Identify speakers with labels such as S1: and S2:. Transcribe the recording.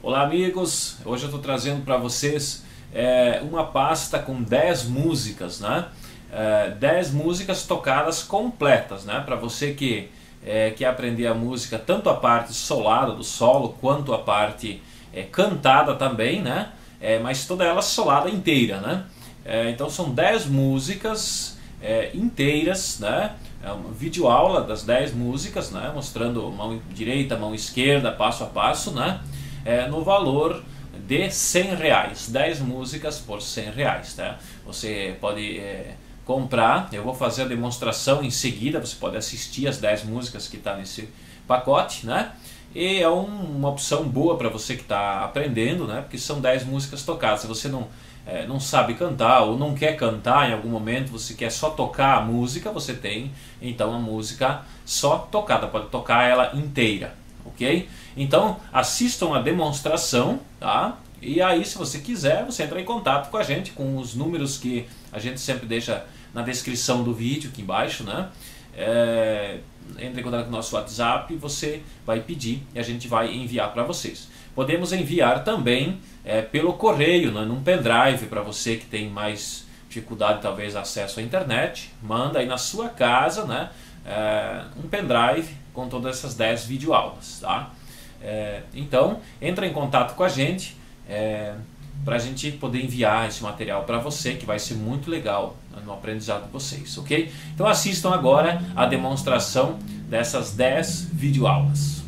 S1: Olá amigos, hoje eu estou trazendo para vocês uma pasta com 10 músicas, né? 10 músicas tocadas completas, né? Para você que quer aprender a música, tanto a parte solada do solo, quanto a parte cantada também, né? Mas toda ela solada inteira, né? Então são 10 músicas inteiras, né? É uma videoaula das 10 músicas, né? Mostrando mão direita, mão esquerda, passo a passo, né? No valor de R$100, 10 músicas por R$100, tá? Você pode comprar, eu vou fazer a demonstração em seguida, você pode assistir as 10 músicas que está nesse pacote, né? E é uma opção boa para você que está aprendendo, né? Porque são 10 músicas tocadas. Se você não sabe cantar ou não quer cantar em algum momento, você quer só tocar a música, você tem então a música só tocada, pode tocar ela inteira, ok? Então assistam a demonstração, tá? E aí, se você quiser, você entra em contato com a gente, com os números que a gente sempre deixa na descrição do vídeo aqui embaixo, né? Entre em contato com o nosso WhatsApp, você vai pedir e a gente vai enviar para vocês. Podemos enviar também pelo correio, né, num pendrive, para você que tem mais dificuldade, talvez, acesso à internet. Manda aí na sua casa, né, um pendrive com todas essas 10 videoaulas, tá? Então, entra em contato com a gente para a gente poder enviar esse material para você, que vai ser muito legal no aprendizado de vocês, ok? Então assistam agora a demonstração dessas 10 videoaulas.